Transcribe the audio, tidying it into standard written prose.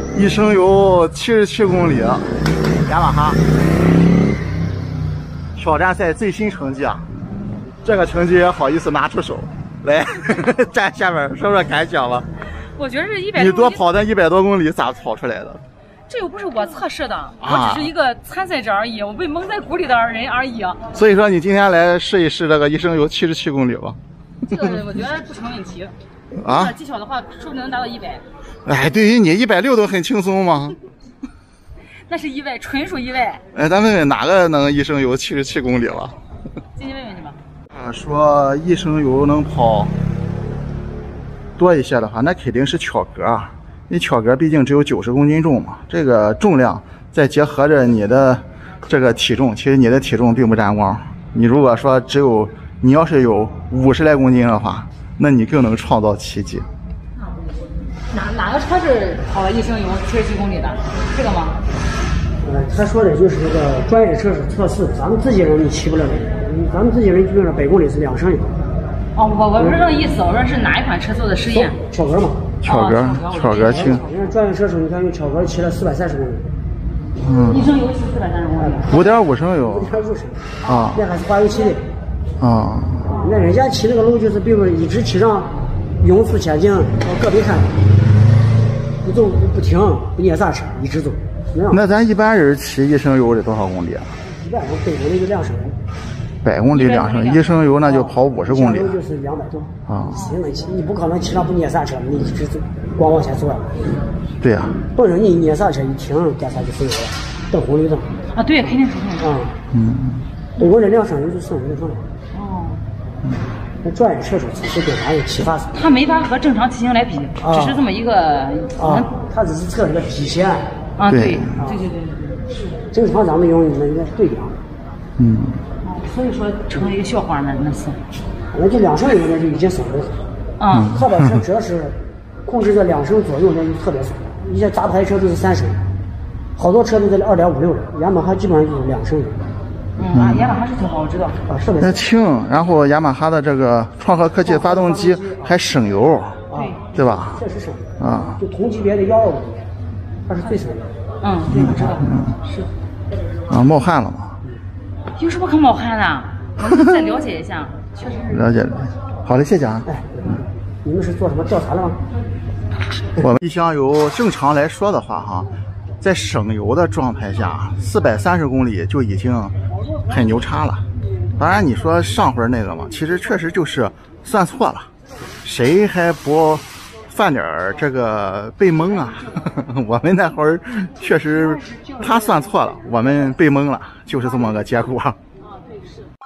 一升油77公里，雅马哈挑战赛最新成绩啊！这个成绩也好意思拿出手来，站下面说说感想吧。 我觉得这100， 你多跑那100多公里咋跑出来的？ 这又不是我测试的，我只是一个参赛者而已，我被蒙在鼓里的人而已。 所以说你今天来试一试这个一升油77公里吧。 这个我觉得不成问题。 啊， 技巧的话，说不定能达到100。 哎，对于你160都很轻松吗？ 那是意外，纯属意外。 哎，咱问问哪个能一升油77公里了？ 进去问问去吧。 说一升油能跑多一些的话，那肯定是巧格啊。你巧格毕竟只有90公斤重嘛，这个重量再结合着你的这个体重，其实你的体重并不沾光。你如果说你要是有50来公斤的话，那你更能创造奇迹。 哪个车是跑了一升油77公里的？这个吗？ 他说的就是这个专业车是测试，咱们自己人你骑不了的，咱们自己人基本上100公里是2升油。 哦，我不是这个意思，我说是哪一款车做的实验？ 巧格嘛， 巧格轻。 因为专业车手，你看用巧格骑了430公里。 一升油骑430公里。 5.5升油。 5.5升。 啊。 那还是化油器的。 啊。 那人家骑那个路就是比如一直骑上匀速前进，个别看不走不停，不捏刹车，一直走。 那咱一般人骑一升油得多少公里啊？ 一般人100公里就2升油。 100公里2升，一升油那就跑50公里。 就是200多啊。 行能骑，你不可能骑上不捏刹车，你一直走，光往前走啊。 对呀。 或者你捏刹车一停，干啥就省油了，等红绿灯。 啊，对，肯定是这样。 如果这2升油就省油的很。 哦。 那专业车手其实对咱有启发。 它没法和正常骑行来比，只是这么一个。 它只是测这个底线。 啊，对。 正常咱们用那个对量。 所以说成了一个笑话呢，那是。 那就2升油那就已经省油了。特别是只要是控制在2升左右，那就特别省。一些杂牌车都是3升，好多车都在2.56了，雅马哈基本上就是2升油。 雅马哈是挺好，我知道。 它轻，然后雅马哈的这个创客科技发动机还省油，对吧？ 确实省油啊。 就同级别的125，它是最省油。 对，我知道。是。 冒汗了吗？ 有什么可冒汗的？我们再了解一下，确实了解。好的，谢谢啊。 你们是做什么调查的吗？ 我们一箱油正常来说的话，哈，在省油的状态下，430公里就已经很牛叉了。当然，你说上回那个嘛，其实确实就是算错了，谁还不犯点这个被蒙啊？我们那会儿确实他算错了，我们被蒙了，就是这么个结果。